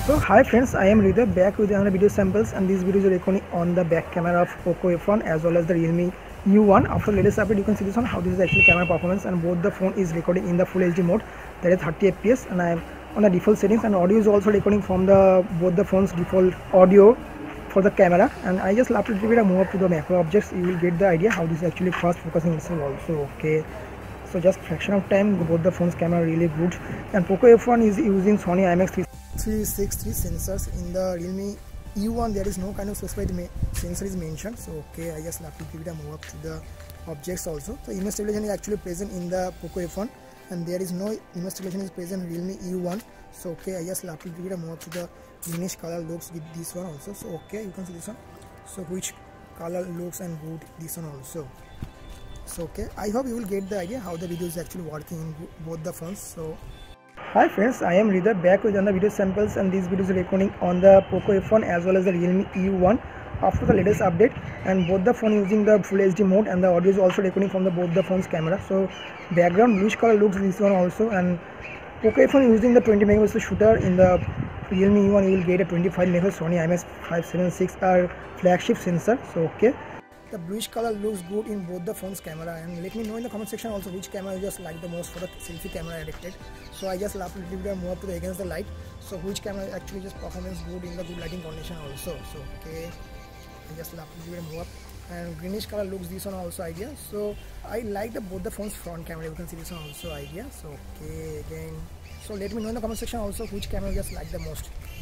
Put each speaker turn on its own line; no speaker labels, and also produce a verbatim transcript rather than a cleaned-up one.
So hi friends, I am Ridha back with another video samples, and this video is recording on the back camera of Poco F one as well as the Realme U one. After the latest update, you can see this one how this is actually camera performance, and both the phone is recording in the full H D mode, that is thirty F P S, and I am on the default settings, and audio is also recording from the both the phones default audio for the camera. And I just love to give it a move up to the macro objects. You will get the idea how this is actually fast focusing itself also. Okay, so just fraction of time, both the phones camera really good. And Poco F one is using Sony I M X three sixty-three sensors. In the Realme U one there is no kind of specified sensor is mentioned. So okay, I just have to give it a move up to the objects also. So image stabilization is actually present in the Poco F one, and there is no image stabilization is present in Realme U one. So okay, I just have to give it a move up to the greenish color looks with this one also. So okay, you can see this one. So which color looks and good this one also. So okay, I hope you will get the idea how the video is actually working in both the phones. So hi friends, I am Ridha back with another video samples, and this video is recording on the Poco F one as well as the Realme U one after the latest update, and both the phone using the full H D mode, and the audio is also recording from the both the phones camera. So background bluish color looks this one also, and Poco F one using the twenty megapixel shooter. In the Realme U one you will get a twenty-five megapixel Sony I M X five seventy-six R flagship sensor. So okay, the bluish color looks good in both the phones camera, and let me know in the comment section also which camera you just like the most for the selfie camera addicted. So I just love to give it more to the against the light. So which camera actually just performance good in the good lighting condition also. So okay, I just love to give it more up, and greenish color looks this one also idea. So I like the both the phones front camera, you can see this one also idea. So okay, again, so let me know in the comment section also which camera you just like the most.